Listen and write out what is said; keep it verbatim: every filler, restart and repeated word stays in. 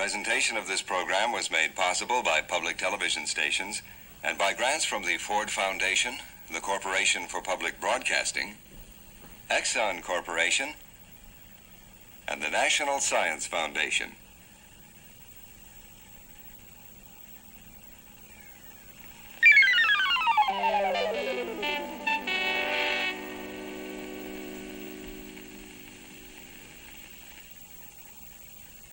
Presentation of this program was made possible by public television stations and by grants from the Ford Foundation, the Corporation for Public Broadcasting, Exxon Corporation, and the National Science Foundation.